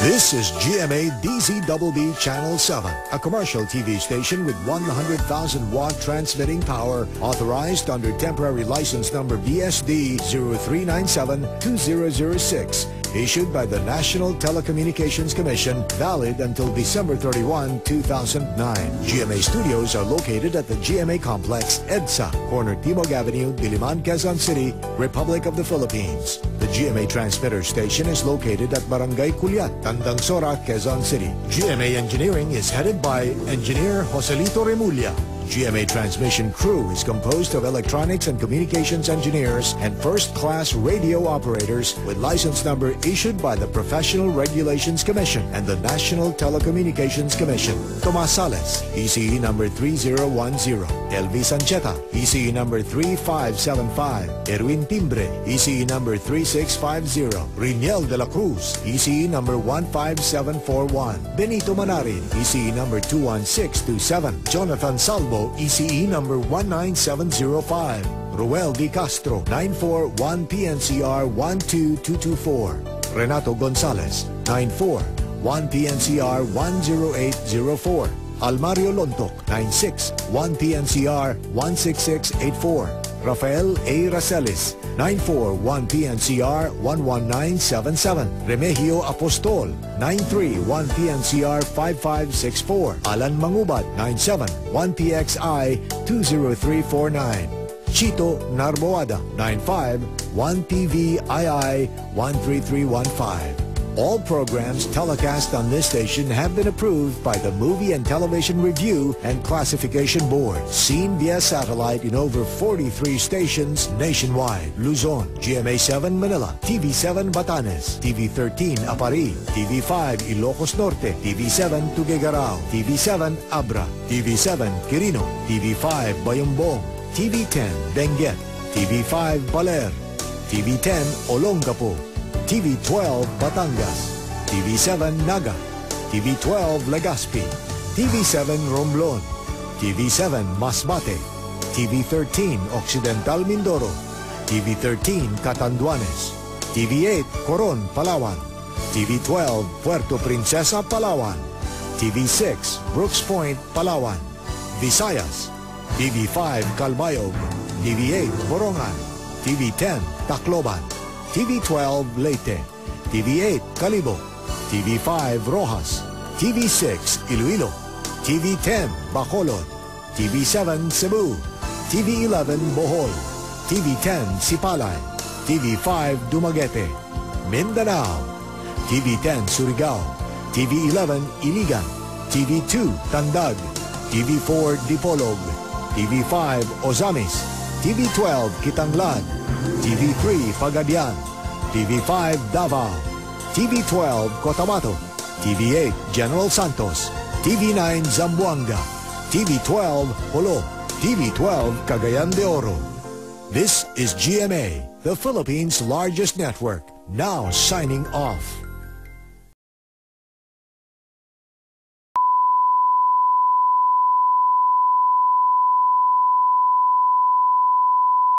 This is GMA DZBB Channel 7, a commercial TV station with 100,000 watt transmitting power, authorized under temporary license number BSD 0397-2006, issued by the National Telecommunications Commission, valid until December 31, 2009. GMA studios are located at the GMA Complex, EDSA, corner Timog Avenue, Diliman, Quezon City, Republic of the Philippines. The GMA transmitter station is located at Barangay Culiat, Tandang Sora, Quezon City. GMA Engineering is headed by Engineer Joselito Remulla. GMA transmission crew is composed of electronics and communications engineers and first-class radio operators with license number issued by the Professional Regulations Commission and the National Telecommunications Commission. Tomas Sales, ECE number 3010. Elvis Ancheta, ECE number 3575. Erwin Timbre, ECE number 3650. Riniel de la Cruz, ECE number 15741. Benito Manarin, ECE number 21627. Jonathan Salvo, ECE number 19705. Ruel D. Castro, 941 PNCR 12224. Renato Gonzalez, 941 PNCR 10804. Almario Lontok, 961 PNCR 16684. Rafael A. Racelis, 941 PNCR 11977. Remigio Apostol, 931 PNCR 5564. Alan Mangubat, 971 PXI 20349. Chito Narboada, 951 PVII 13315. All programs telecast on this station have been approved by the Movie and Television Review and Classification Board. Seen via satellite in over 43 stations nationwide. Luzon, GMA7 Manila, TV7 Batanes, TV13 Apari, TV5 Ilocos Norte, TV7 Tuguegarao, TV7 Abra, TV7 Quirino, TV5 Bayambong, TV10 Benguet, TV5 Baler, TV10 Olongapo, TV12 Batangas, TV7 Naga, TV12 Legazpi, TV7 Romblon, TV7 Masbate, TV13 Occidental Mindoro, TV13 Catanduanes, TV8 Coron, Palawan, TV12 Puerto Princesa, Palawan, TV6 Brooks Point, Palawan, Visayas, TV5 Calbayog, TV8 Borongan, TV10 Tacloban, TV12 Leyte, TV8 Calibo, TV5 Rojas, TV6 Iloilo, TV10 Bacolod, TV7 Cebu, TV11 Bohol, TV10 Sipalay, TV5 Dumaguete, Mindanao, TV10 Surigao, TV11 Iligan, TV2 Tandag, TV4 Dipolog, TV5 Ozamis, TV12 Kitanglad, TV3 Pagadian, TV5 Davao, TV12 Cotabato, TV8 General Santos, TV9 Zamboanga, TV12 Holo, TV12 Cagayan de Oro. This is GMA, the Philippines' largest network, now signing off.